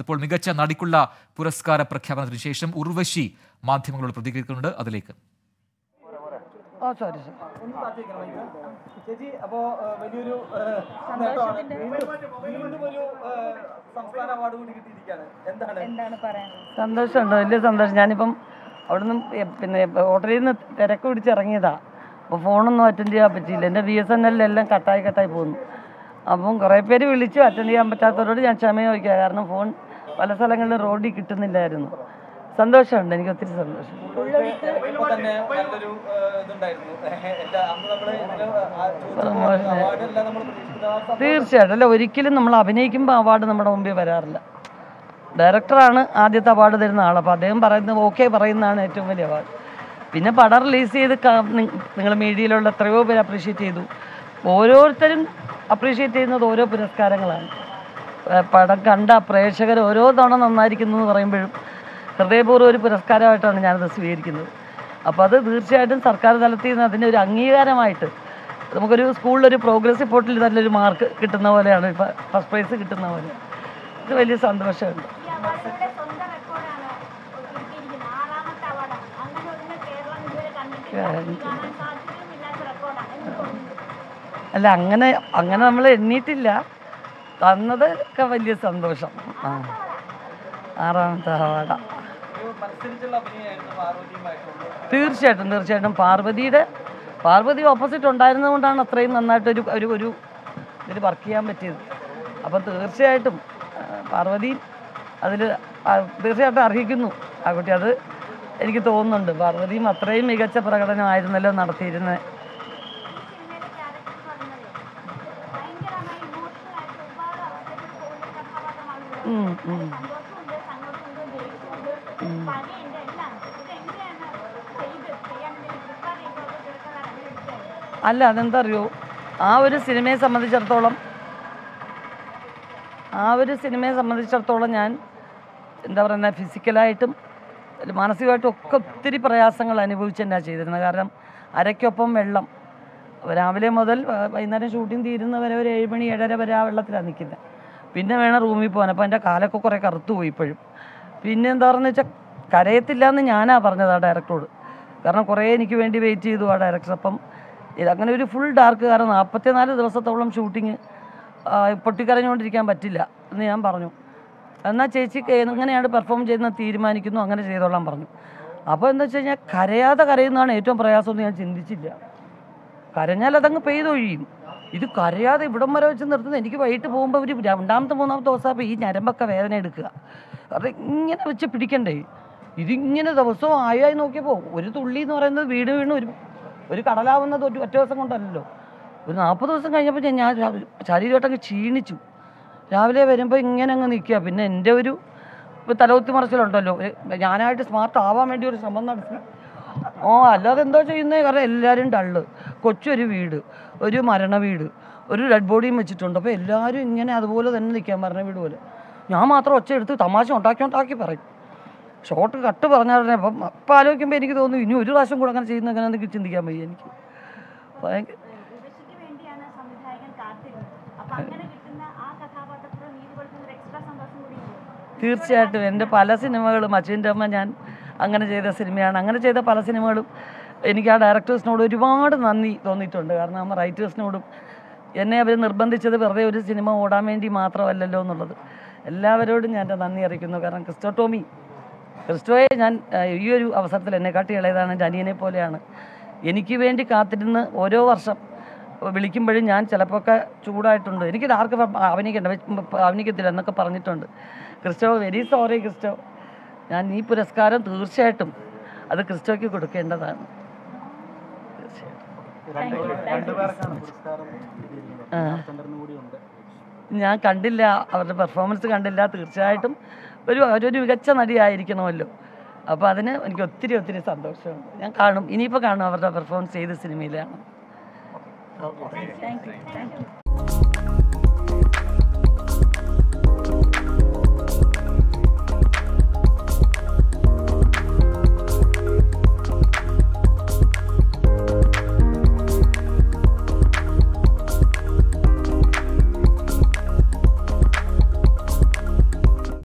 ഇപ്പോൾ മികച്ച നടിക്കുള്ള പുരസ്കാര പ്രഖ്യാപനത്തിന് ശേഷം ഉർവശി മാധ്യമങ്ങളോട് പ്രതികരിക്കുന്നുണ്ട്. അതിലേക്ക് ചേച്ചി, അപ്പോൾ വലിയൊരു സംസ്ഥാന അവാർഡ് കൂടി കിട്ടിയിരിക്കുകയാണ്. എന്താണ് പറയാനുള്ളത്? സന്തോഷമുണ്ട്, വലിയ സന്തോഷം. ഞാനിപ്പം അവിടുന്ന് പിന്നെ ഹോട്ടലിൽ നിന്ന് തിരക്ക് പിടിച്ചിറങ്ങിയതാണ്. അപ്പോൾ ഫോണൊന്നും അറ്റൻഡ് ചെയ്യാൻ പറ്റിയില്ല. എൻ്റെ BSNL എല്ലാം കട്ടായി പോകുന്നു. അപ്പം കുറേ പേര് വിളിച്ചു, അറ്റൻഡ് ചെയ്യാൻ പറ്റാത്തവരോട് ഞാൻ ക്ഷമ ചോദിക്കുക. കാരണം ഫോൺ പല സ്ഥലങ്ങളിലും റോഡിൽ കിട്ടുന്നില്ലായിരുന്നു. സന്തോഷമുണ്ട്, എനിക്ക് ഒത്തിരി സന്തോഷം. തീർച്ചയായിട്ടും അല്ല, ഒരിക്കലും നമ്മൾ അഭിനയിക്കുമ്പോൾ അവാർഡ് നമ്മുടെ മുമ്പിൽ വരാറില്ല. ഡയറക്ടറാണ് ആദ്യത്തെ അവാർഡ് തരുന്ന ആൾ. അപ്പോൾ അദ്ദേഹം പറയുന്നത് ഓക്കെ പറയുന്നതാണ് ഏറ്റവും വലിയ അവാർഡ്. പിന്നെ പടം റിലീസ് ചെയ്ത് നിങ്ങൾ മീഡിയയിലുള്ള എത്രയോ പേര് അപ്രീഷിയേറ്റ് ചെയ്തു. ഓരോരുത്തരും അപ്രീഷിയേറ്റ് ചെയ്യുന്നത് ഓരോ പുരസ്കാരങ്ങളാണ്. പടം കണ്ട പ്രേക്ഷകർ ഓരോ തവണ നന്നായിരിക്കുന്നു എന്ന് പറയുമ്പോഴും ഹൃദയപൂർവ്വം ഒരു പുരസ്കാരമായിട്ടാണ് ഞാനത് സ്വീകരിക്കുന്നത്. അപ്പോൾ അത് തീർച്ചയായിട്ടും സർക്കാർ തലത്തിൽ നിന്ന് അതിൻ്റെ ഒരു അംഗീകാരമായിട്ട് നമുക്കൊരു സ്കൂളിലൊരു പ്രോഗ്രസ് റിപ്പോർട്ടിൽ നല്ലൊരു മാർക്ക് കിട്ടുന്ന പോലെയാണ്, ഇപ്പോൾ ഫസ്റ്റ് പ്രൈസ് കിട്ടുന്ന പോലെ. ഇത് വലിയ സന്തോഷമുണ്ട്. അല്ല, അങ്ങനെ നമ്മൾ എണ്ണീട്ടില്ല. തന്നത് ഒക്കെ വലിയ സന്തോഷം. 6ാമത്തെ അവാർഡാണ്. തീർച്ചയായിട്ടും പാർവതി ഓപ്പോസിറ്റ് ഉണ്ടായിരുന്നത് കൊണ്ടാണ് അത്രയും നന്നായിട്ട് ഒരു ഇതിൽ വർക്ക് ചെയ്യാൻ പറ്റിയത്. അപ്പം തീർച്ചയായിട്ടും പാർവതി അതിൽ തീർച്ചയായിട്ടും അർഹിക്കുന്നു ആ കുട്ടി. അത് എനിക്ക് തോന്നുന്നുണ്ട്. പാർവതിയും അത്രയും മികച്ച പ്രകടനമായിരുന്നല്ലോ നടത്തിയിരുന്നത്. അല്ല, അതെന്താ അറിയോ, ആ ഒരു സിനിമയെ സംബന്ധിച്ചിടത്തോളം ഞാൻ എന്താ പറയുന്നത്, ഫിസിക്കലായിട്ടും മാനസികമായിട്ടും ഒക്കെ ഒത്തിരി പ്രയാസങ്ങൾ അനുഭവിച്ച് തന്നെയാണ് ചെയ്തിരുന്നത്. കാരണം അരയ്ക്കൊപ്പം വെള്ളം, രാവിലെ മുതൽ വൈകുന്നേരം ഷൂട്ടിംഗ് തീരുന്നവരെ ഒരു 7 മണി 7:30 വരെ ആ വെള്ളത്തിലാണ് നിൽക്കുന്നത്. പിന്നെ വേണം റൂമിൽ പോകാൻ. അപ്പോൾ എൻ്റെ കാലൊക്കെ കുറേ കറുത്തു പോയി ഇപ്പോഴും. പിന്നെ എന്താ പറയുന്നത് വെച്ചാൽ കരയത്തില്ല എന്ന് ഞാനാണ് പറഞ്ഞത് ആ ഡയറക്ടറോട്. കാരണം കുറേ എനിക്ക് വേണ്ടി വെയിറ്റ് ചെയ്തു ആ ഡയറക്ടർ. അപ്പം ഇതങ്ങനെ ഒരു ഫുൾ ഡാർക്ക്, കാരണം 44 ദിവസത്തോളം ഷൂട്ടിങ് പൊട്ടിക്കരഞ്ഞുകൊണ്ടിരിക്കാൻ പറ്റില്ല എന്ന് ഞാൻ പറഞ്ഞു. എന്നാൽ ചേച്ചിക്ക് എങ്ങനെയാണ് പെർഫോം ചെയ്യുന്നത് തീരുമാനിക്കുന്നു, അങ്ങനെ ചെയ്തോളാൻ പറഞ്ഞു. അപ്പോൾ എന്താ വെച്ച് കഴിഞ്ഞാൽ കരയുന്നതാണ് ഏറ്റവും പ്രയാസമെന്ന് ഞാൻ ചിന്തിച്ചില്ല. കരഞ്ഞാൽ അതങ്ങ് പെയ്തൊഴിയും. ഇത് കരയാതെ ഇവിടം വരെ വെച്ച് നിർത്തുന്നത്. എനിക്ക് വൈകിട്ട് പോകുമ്പോൾ ഒരു 2ാമത്തെ 3ാമത്തെ ദിവസമാകുമ്പോൾ ഈ ഞരമ്പൊക്കെ വേദന എടുക്കുക. കാരണം ഇങ്ങനെ വെച്ച് പിടിക്കണ്ടേ. ഇതിങ്ങനെ ദിവസവും ആയി നോക്കിയപ്പോൾ ഒരു തുള്ളി എന്ന് പറയുന്നത് വീണ് ഒരു കടലാവുന്നത് ഒറ്റ ദിവസം കൊണ്ടല്ലോ. ഒരു 40 ദിവസം കഴിഞ്ഞപ്പോൾ ഞാൻ ശരീരമായിട്ടങ്ങ് ക്ഷീണിച്ചു. രാവിലെ വരുമ്പോൾ ഇങ്ങനെ അങ്ങ് നിൽക്കുക. പിന്നെ എൻ്റെ ഒരു തലകുത്തി മറിച്ചിലുണ്ടല്ലോ, ഞാനായിട്ട് സ്മാർട്ട് ആവാൻ വേണ്ടി ഒരു ശ്രമം നടത്തി. അല്ലാതെ എന്തോ ചെയ്യുന്നത്. കാരണം എല്ലാവരും ഡള്ള്, കൊച്ചൊരു വീട്, ഒരു മരണ വീട്, ഒരു ഡെഡ് ബോഡിയും വെച്ചിട്ടുണ്ട്. അപ്പോൾ എല്ലാവരും ഇങ്ങനെ അതുപോലെ തന്നെ നിൽക്കാൻ, മരണ വീട് പോലെ. ഞാൻ മാത്രം ഒച്ച എടുത്ത് തമാശ ഉണ്ടാക്കി പറയും. ഷോർട്ട് കട്ട് പറഞ്ഞാൽ അപ്പം ആലോചിക്കുമ്പോൾ എനിക്ക് തോന്നുന്നു ഇനി ഒരു പ്രാവശ്യം കൂടെ അങ്ങനെ ചെയ്യുന്ന എങ്ങനെയാണെന്ന് ചിന്തിക്കാൻ വയ്യ എനിക്ക്. ഭയങ്കര തീർച്ചയായിട്ടും എൻ്റെ പല സിനിമകളും അച്ഛൻ്റെ അമ്മ ഞാൻ അങ്ങനെ ചെയ്ത സിനിമയാണ്. അങ്ങനെ ചെയ്ത പല സിനിമകളും എനിക്ക് ആ ഡയറക്ടേഴ്സിനോട് ഒരുപാട് നന്ദി തോന്നിയിട്ടുണ്ട്. കാരണം ആ റൈറ്റേഴ്സിനോടും എന്നെ അവർ നിർബന്ധിച്ചത് വെറുതെ ഒരു സിനിമ ഓടാൻ വേണ്ടി മാത്രമല്ലല്ലോ എന്നുള്ളത്. എല്ലാവരോടും ഞാൻ എൻ്റെ നന്ദി അറിയിക്കുന്നു. കാരണം ക്രിസ്റ്റോയെ ഞാൻ ഈ ഒരു അവസരത്തിൽ എന്നെക്കാട്ടി ഇളയതാണ്, എൻ്റെ അനിയനെ പോലെയാണ്. എനിക്ക് വേണ്ടി കാത്തിരുന്ന് ഓരോ വർഷം വിളിക്കുമ്പോഴും ഞാൻ ചിലപ്പോൾ ഒക്കെ ചൂടായിട്ടുണ്ട്. എനിക്ക് ആർക്ക് അഭിനയിക്കത്തില്ല എന്നൊക്കെ പറഞ്ഞിട്ടുണ്ട്. Christo, very sorry Christo. ഞാൻ ഈ പുരസ്കാരം തീർച്ചയായിട്ടും അത് ക്രിസ്റ്റോയ്ക്ക് കൊടുക്കേണ്ടതാണ്. ഞാൻ കണ്ടില്ല, അവരുടെ പെർഫോമൻസ് കണ്ടില്ല. തീർച്ചയായിട്ടും ഒരു മികച്ച നടിയായിരിക്കണമല്ലോ. അപ്പോൾ അതിന് എനിക്ക് ഒത്തിരി സന്തോഷമുണ്ട്. ഞാൻ ഇനിയിപ്പോൾ കാണും അവരുടെ പെർഫോമൻസ് ചെയ്ത സിനിമയിലാണ്.